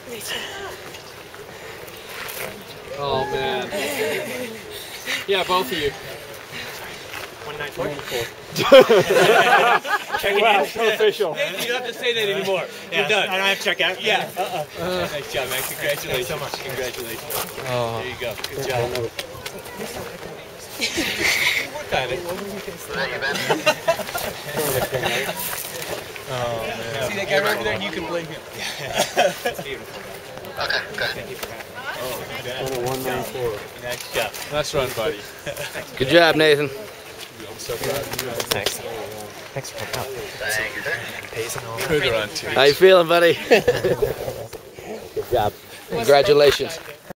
Oh man. Yeah, both of you. 29-4. Check it out. So official. You don't have to say that anymore. You're done. I don't have to check out. Yeah. Nice job, man. Congratulations. Thanks so much. Congratulations. Oh. There you go. Good job. Work on it. Oh, man. See that guy right over there? You can blame him. That's beautiful. Okay, good. Oh, nice job. Nice run, buddy. Good job, Nathan. I'm so proud of you. Thanks. Thanks for coming out. Thank you, sir. Pace and all that. Good run, too. How you feeling, buddy? Good job. Congratulations.